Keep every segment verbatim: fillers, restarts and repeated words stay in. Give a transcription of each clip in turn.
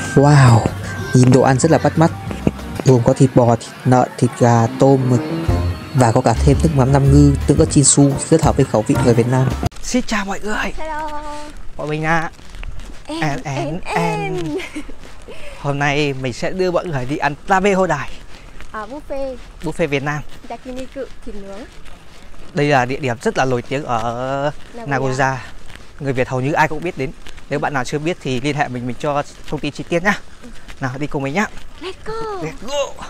Wow, nhìn đồ ăn rất là bắt mắt, gồm có thịt bò, thịt lợn, thịt gà, tôm, mực và có cả thêm nước mắm Nam Ngư, tương ớt Chinsu rất hợp với khẩu vị người Việt Nam. Xin chào mọi người. Hello. Bọn mình à. Em, em, em, em. Hôm nay mình sẽ đưa mọi người đi ăn Tabe Hodai, à, buffet buffet Việt Nam. Yakiniku, thịt nướng. Đây là địa điểm rất là nổi tiếng ở Nagoya. Nagoya. Người Việt hầu như ai cũng biết đến. Nếu bạn nào chưa biết thì liên hệ mình, mình cho thông tin chi tiết nhá. Nào đi cùng mình nhá. Let's go. Let's go.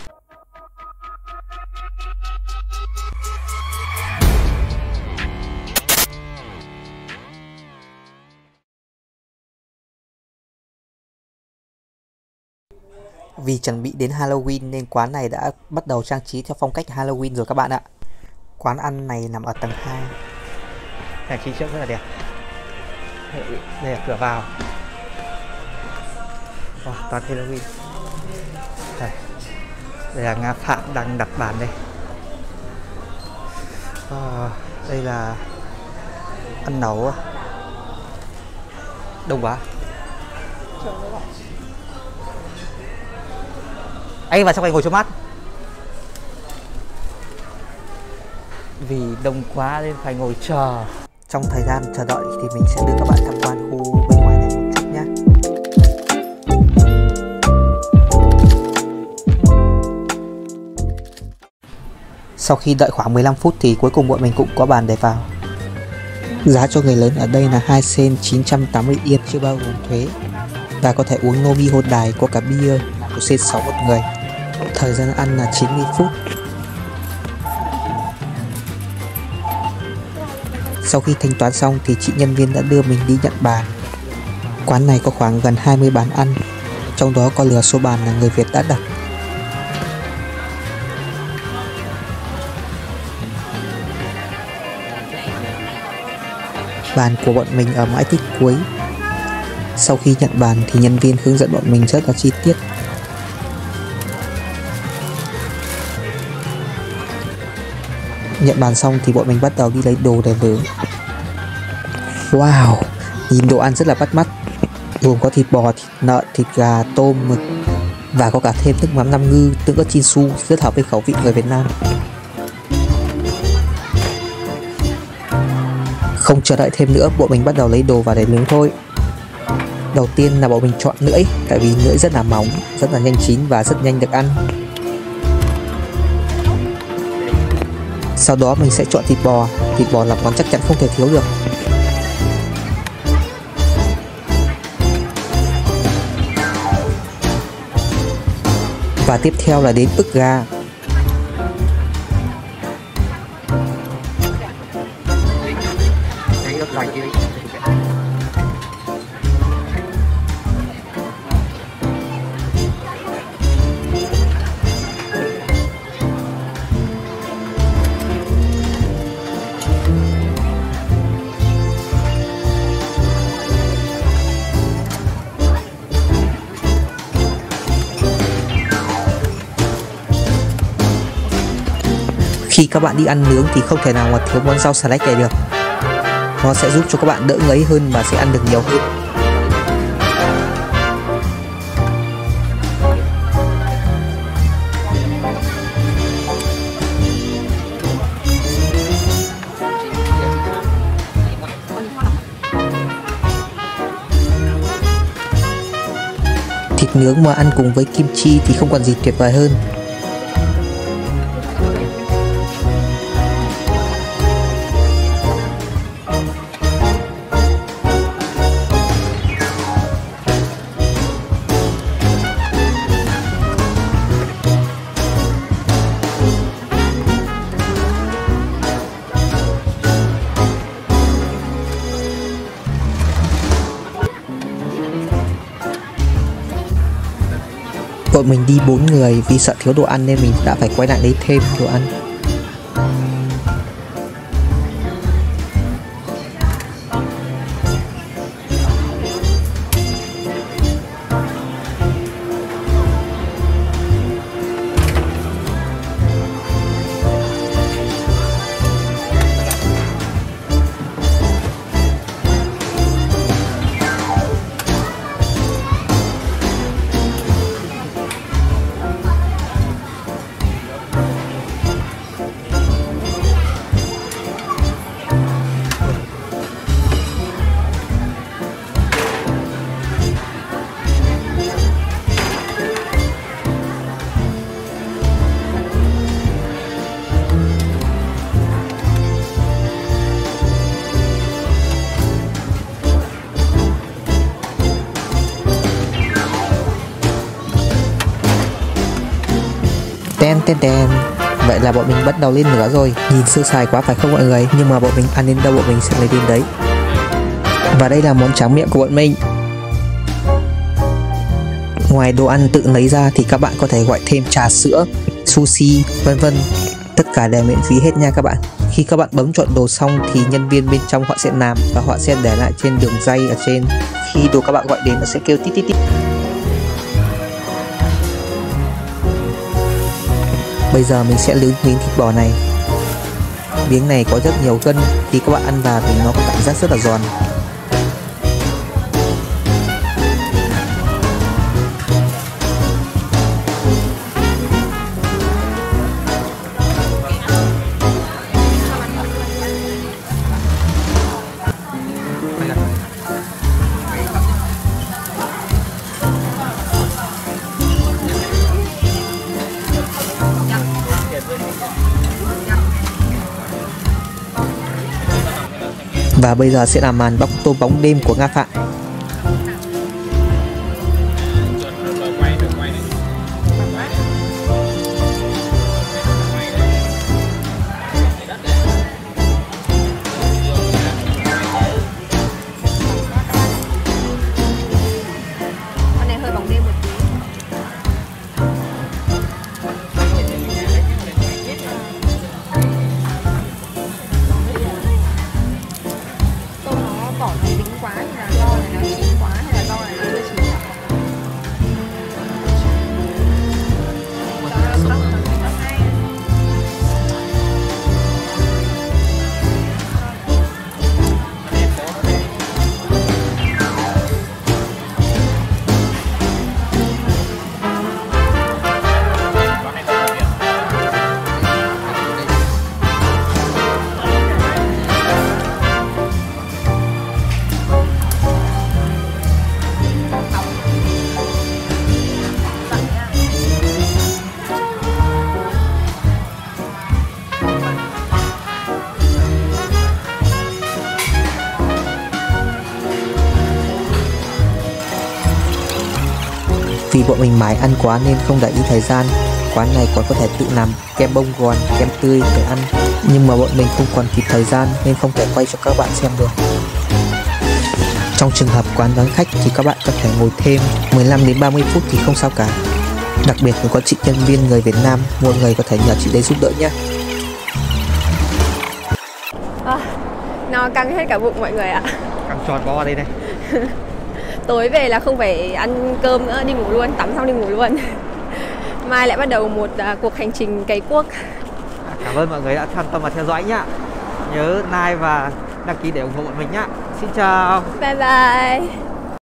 Vì chuẩn bị đến Halloween nên quán này đã bắt đầu trang trí theo phong cách Halloween rồi các bạn ạ. Quán ăn này nằm ở tầng hai. Trang trí trước rất là đẹp. Đây là cửa vào. Wow, toàn Halloween. Đây, đây là Nga Phạm đang đặt bàn đây. Wow, đây là ăn nấu. Đông quá. Anh vào trong này ngồi cho mát. Vì đông quá nên phải ngồi chờ. Trong thời gian chờ đợi thì mình sẽ đưa các bạn tham quan khu bên ngoài này một chút nhé. Sau khi đợi khoảng mười lăm phút thì cuối cùng bọn mình cũng có bàn để vào. Giá cho người lớn ở đây là hai sen chín trăm tám mươi yên chưa bao gồm thuế. Và có thể uống Nomi Hodai có cả bia một sen sáu một người. Thời gian ăn là chín mươi phút. Sau khi thanh toán xong thì chị nhân viên đã đưa mình đi nhận bàn. Quán này có khoảng gần hai mươi bàn ăn, trong đó có lừa số bàn là người Việt đã đặt. Bàn của bọn mình ở mãi tích cuối. Sau khi nhận bàn thì nhân viên hướng dẫn bọn mình rất là chi tiết. Nhận bàn xong thì bọn mình bắt đầu đi lấy đồ để nướng. Wow, nhìn đồ ăn rất là bắt mắt, gồm có thịt bò, thịt lợn, thịt gà, tôm, mực và có cả thêm nước mắm Nam Ngư, tương ớt Chinsu rất hợp với khẩu vị người Việt Nam. Không chờ đợi thêm nữa, bọn mình bắt đầu lấy đồ vào để nướng thôi. Đầu tiên là bọn mình chọn lưỡi, tại vì lưỡi rất là mỏng, rất là nhanh chín và rất nhanh được ăn. Sau đó mình sẽ chọn thịt bò. Thịt bò là món chắc chắn không thể thiếu được. Và tiếp theo là đến ức gà. Khi các bạn đi ăn nướng thì không thể nào mà thiếu món rau xà lách này được. Nó sẽ giúp cho các bạn đỡ ngấy hơn và sẽ ăn được nhiều hơn. Thịt nướng mà ăn cùng với kim chi thì không còn gì tuyệt vời hơn. Bọn mình đi bốn người, vì sợ thiếu đồ ăn nên mình đã phải quay lại lấy thêm đồ ăn. tên tên. Vậy là bọn mình bắt đầu lên lửa rồi. Nhìn sơ sài quá phải không mọi người? Nhưng mà bọn mình ăn đến đâu bọn mình sẽ lấy đến đấy. Và đây là món tráng miệng của bọn mình. Ngoài đồ ăn tự lấy ra thì các bạn có thể gọi thêm trà sữa, sushi, vân vân. Tất cả đều miễn phí hết nha các bạn. Khi các bạn bấm chọn đồ xong thì nhân viên bên trong họ sẽ làm và họ sẽ để lại trên đường dây ở trên. Khi đồ các bạn gọi đến nó sẽ kêu tít tít tít. Bây giờ mình sẽ nướng miếng thịt bò này. Miếng này có rất nhiều gân, khi các bạn ăn vào thì nó có cảm giác rất là giòn. Và bây giờ sẽ là màn bóc tôm bóng đêm của Nga Phạm. Con này hơi bóng đêm một tí. Vỏ nó dính quá hay là do này nó chín quá hay là do này nó chưa chín? Vì bọn mình mải ăn quá nên không để ý thời gian. Quán này còn có thể tự làm kem bông gòn, kem tươi để ăn. Nhưng mà bọn mình không còn kịp thời gian nên không thể quay cho các bạn xem được. Trong trường hợp quán vắng khách thì các bạn có thể ngồi thêm mười lăm đến ba mươi phút thì không sao cả. Đặc biệt là có chị nhân viên người Việt Nam, mọi người có thể nhờ chị đấy giúp đỡ nhé. À, nó căng hết cả bụng mọi người ạ. Căng tròn bó ở đây này. Tối về là không phải ăn cơm nữa, đi ngủ luôn, tắm xong đi ngủ luôn. Mai lại bắt đầu một uh, cuộc hành trình cày cuốc. Cảm ơn mọi người đã quan tâm và theo dõi nhá. Nhớ like và đăng ký để ủng hộ bọn mình nhá. Xin chào. Bye bye.